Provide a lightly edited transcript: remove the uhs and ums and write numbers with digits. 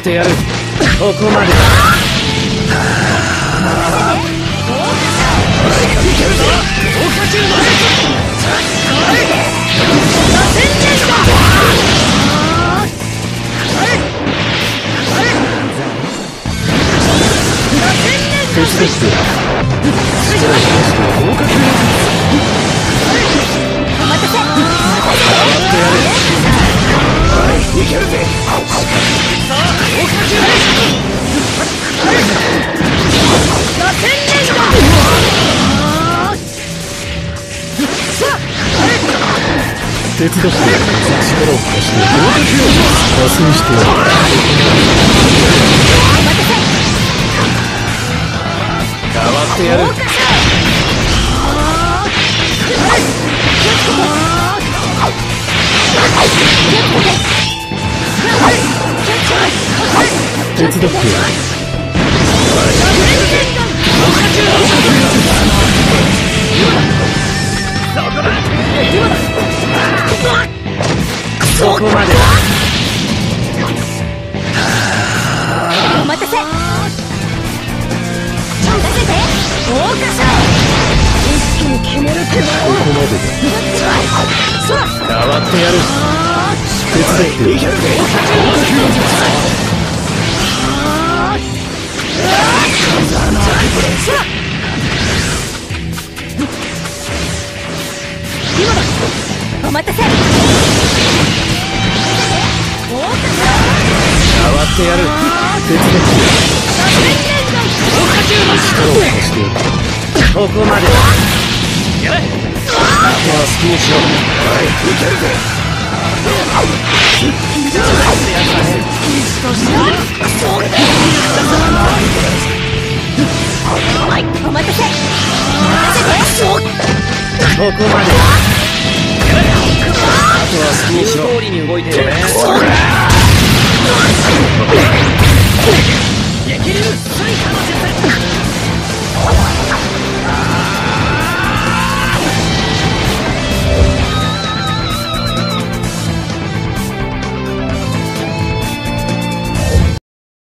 ってやる。ここまでだ。いけるぞ。豪華中の手伝ってやる。力を出して豪華中のお待たせ。 変わってやる。いけるぜ。さあ、豪華中螺旋連打。手伝って力を貸して豪華中を達成してやる。 お待たせ。 変わってやる。手伝ってやる。そこまでだ。 お待たせ。任せて。豪華さ。一気に決めるってば。 ここまでだ。変わってやる。手伝ってやる。 お待たせ。 変わってやる。手伝ってやる。力を貸してやる。ここまでだ。やれ。あとは少しだ。はい、いけるぜ。 お待たせ。 ここまでだ。あとは少し通りに動いてるね。激流。